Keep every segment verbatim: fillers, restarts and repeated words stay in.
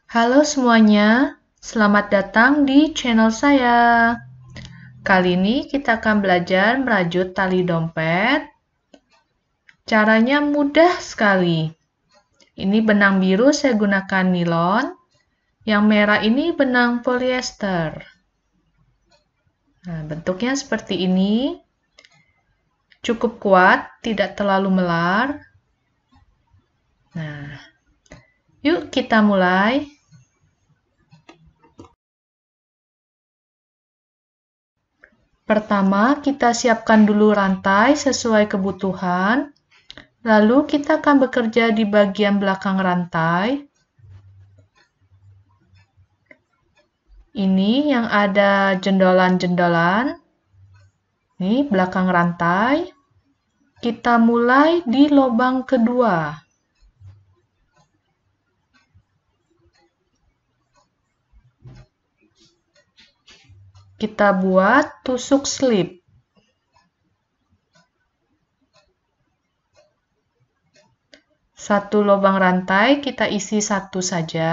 Halo semuanya, selamat datang di channel saya. Kali ini kita akan belajar merajut tali dompet. Caranya mudah sekali. Ini benang biru saya gunakan nilon, yang merah ini benang polyester. Nah, bentuknya seperti ini. Cukup kuat, tidak terlalu melar. Nah, yuk kita mulai. Pertama, kita siapkan dulu rantai sesuai kebutuhan. Lalu kita akan bekerja di bagian belakang rantai. Ini yang ada jendolan-jendolan. Ini belakang rantai. Kita mulai di lubang kedua. Kita buat tusuk slip. Satu lubang rantai kita isi satu saja.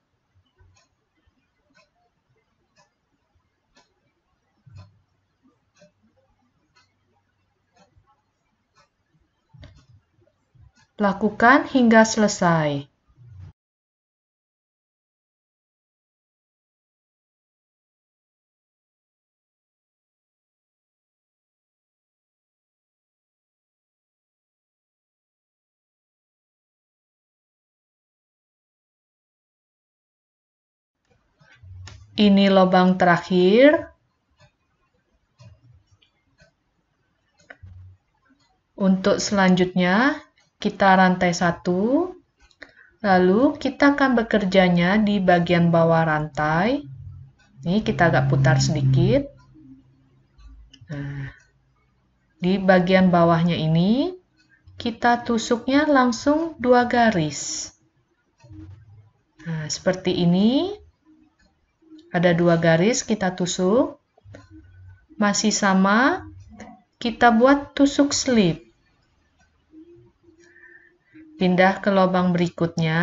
Lakukan hingga selesai. Ini lubang terakhir. Untuk selanjutnya, kita rantai satu. Lalu kita akan bekerjanya di bagian bawah rantai. Ini kita agak putar sedikit. Nah, di bagian bawahnya ini, kita tusuknya langsung dua garis. Nah, seperti ini. Ada dua garis, kita tusuk. Masih sama, kita buat tusuk slip. Pindah ke lubang berikutnya.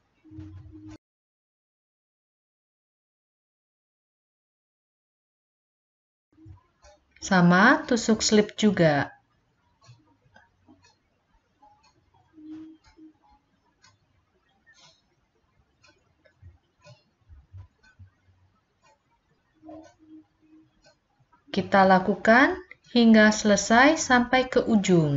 Sama, tusuk slip juga. Kita lakukan hingga selesai sampai ke ujung.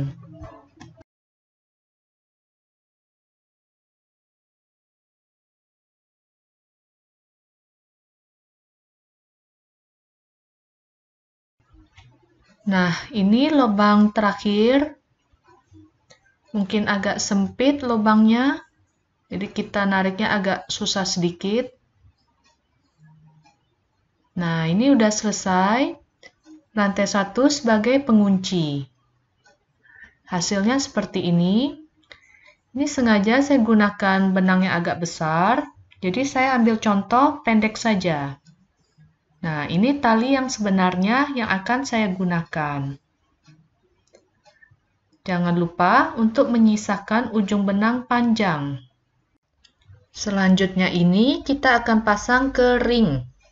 Nah, ini lubang terakhir. Mungkin agak sempit lubangnya, jadi kita nariknya agak susah sedikit. Nah, ini udah selesai. Rantai satu sebagai pengunci. Hasilnya seperti ini. Ini sengaja saya gunakan benang yang agak besar, jadi saya ambil contoh pendek saja. Nah, ini tali yang sebenarnya yang akan saya gunakan. Jangan lupa untuk menyisakan ujung benang panjang. Selanjutnya ini kita akan pasang ke ring.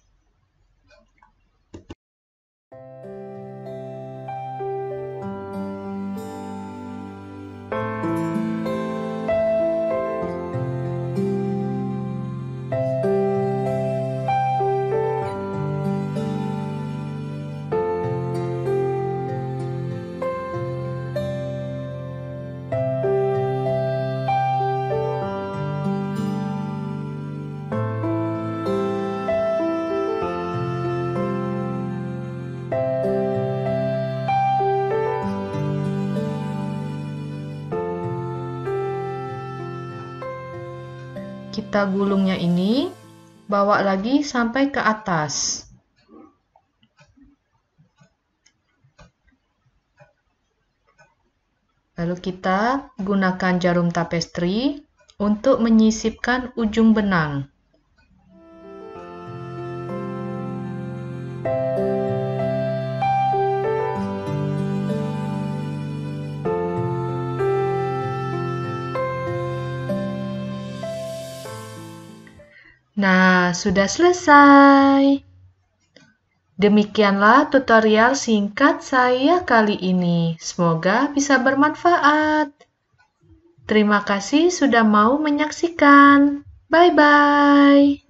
Kita gulungnya ini, bawa lagi sampai ke atas. Lalu kita gunakan jarum tapestri untuk menyisipkan ujung benang. Nah, sudah selesai. Demikianlah tutorial singkat saya kali ini. Semoga bisa bermanfaat. Terima kasih sudah mau menyaksikan. Bye-bye.